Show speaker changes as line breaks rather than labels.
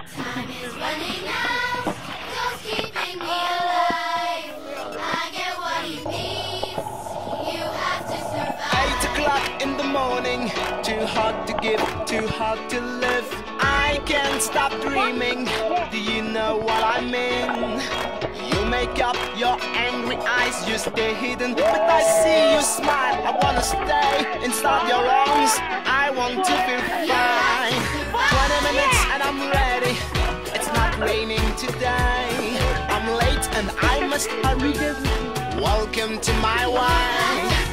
Time is running out, God's keeping me alive. I get what he means, you have to survive.
8 o'clock in the morning, too hard to give, too hard to live. I can't stop dreaming, do you know what I mean? You make up your angry eyes, you stay hidden, but I see you smile. I wanna stay inside your arms, I want to feel fine. 20 minutes and I'm ready, it's not raining today. I'm late and I must hurry, welcome to my wife.